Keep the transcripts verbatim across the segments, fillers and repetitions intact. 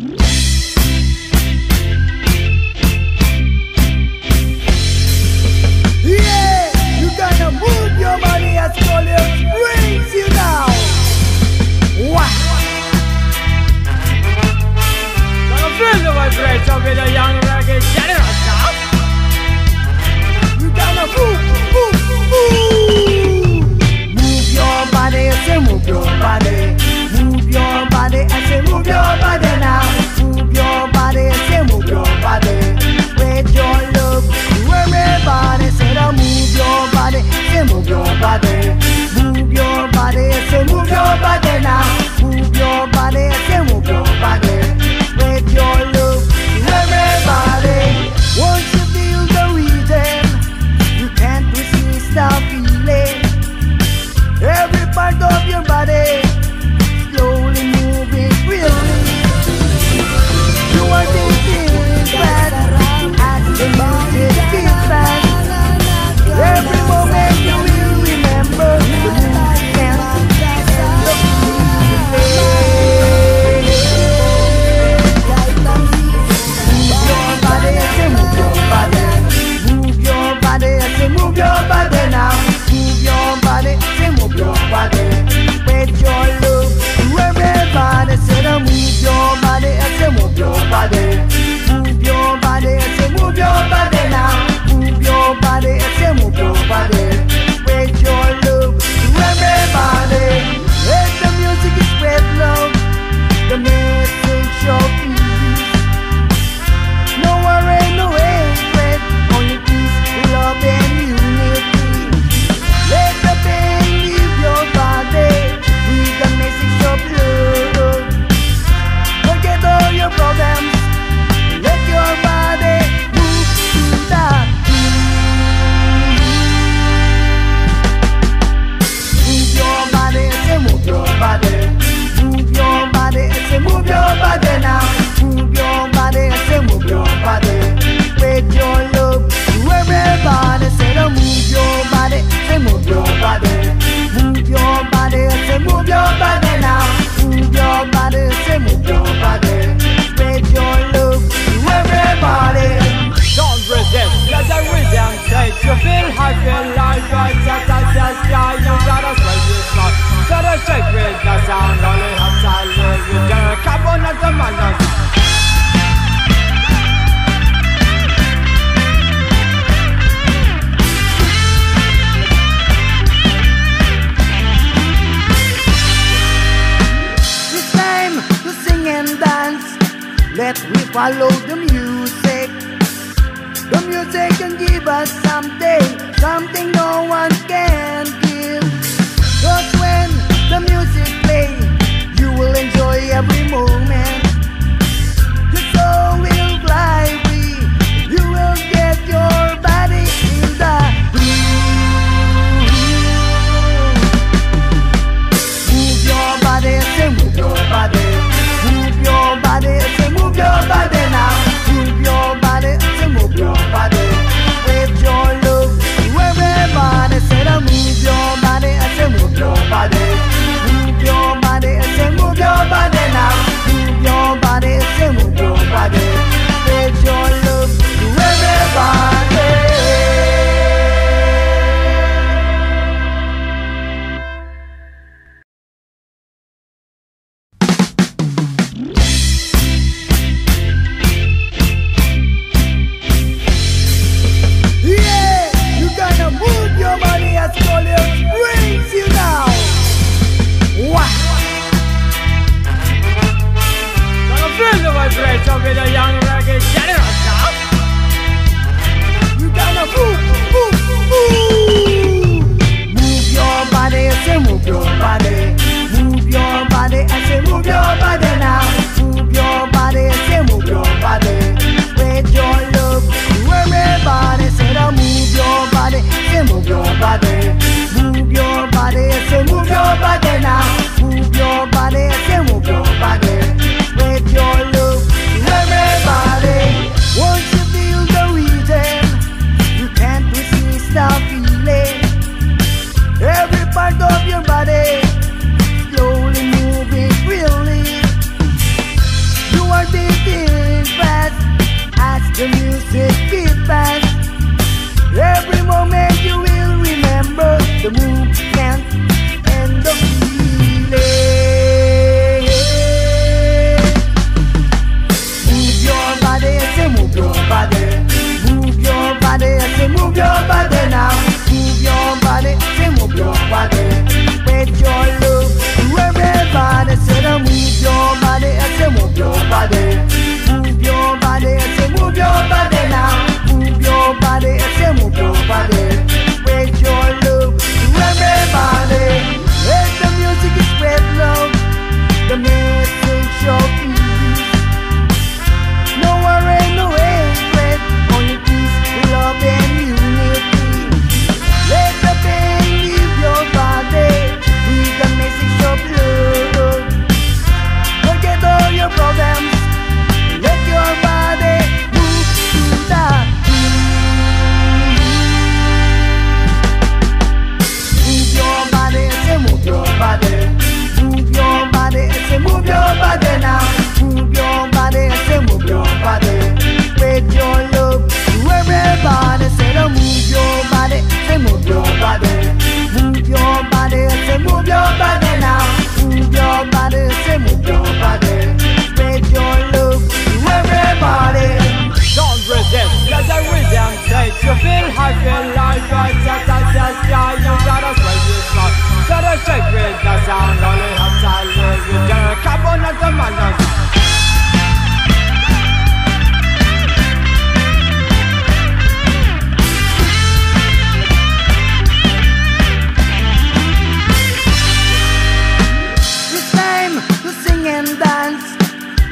Follow the music. The music can give us something, something no one can give. Cause when the music plays, you will enjoy every moment. Your soul will fly free. You will get your body in the groove. Move your body, say move your body. Move your body, say move your body now. Move your body, say move your body. With your love to everybody, say to move your body, say move your body. Move your body, say move your body now. Move your body, say move your body. With your love to everybody. With a young reggae general now. You gotta move, move, move. Move your body, say move your body. Move your body, I say move your body now. Move your body, say move your body. With your love to everybody, say to move your body, say move your body. Move your body, say move your body now. Move your body, say move your body. With your love to everybody. Once you feel the rhythm, you can't resist the feeling. Every part of your body slowly moving freely.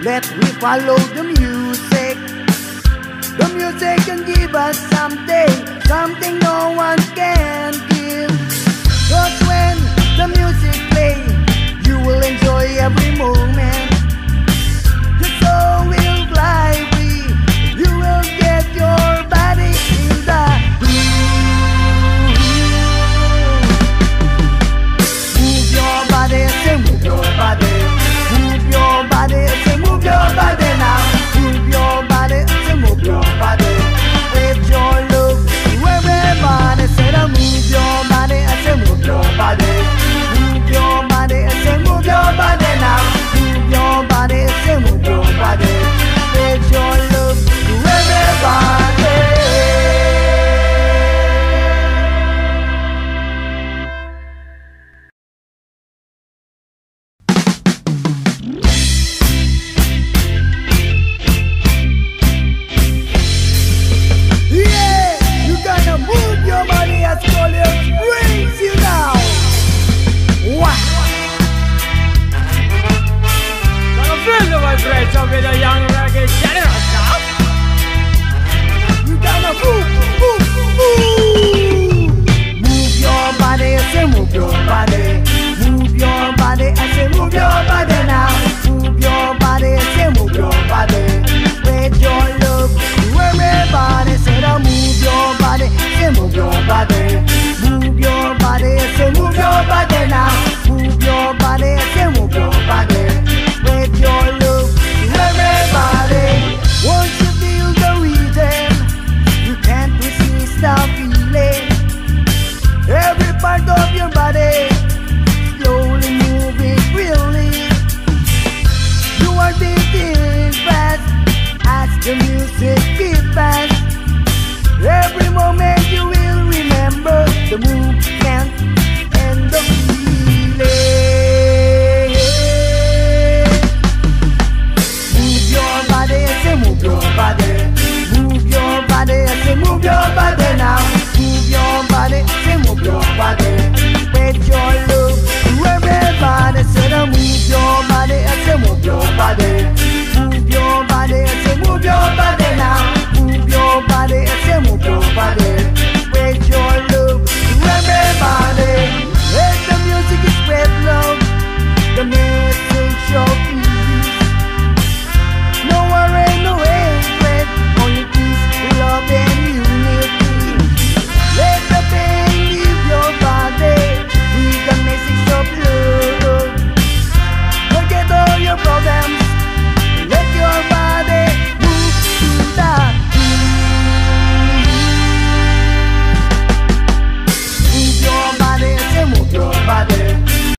Let me follow the music. The music can give us something, something no one can give. Cause when the music plays, you will enjoy every moment. Your soul will fly free. You will get your body in the groove. Move your body, say move your body. Move your body, say move your body now. Move your body, say move your body. With your look to everybody, say to move your body, I say move your body. Move your body, I say move your body now. Move your body, say move your body. With your look to everybody. With a young reggae generous now. You gotta move, move, move. Move your body, I say move your body. Move your body, I say move your body now. Move your body, I say move your body. With your love to everybody, say to move your body, say move your body. Move your body, I say move your body now. Move your body, I say move your body. With your love to everybody. Once you feel the rhythm, you can't resist the feeling. Every part of your body slowly moving freely. You are beating fast as the music beats fast. Every moment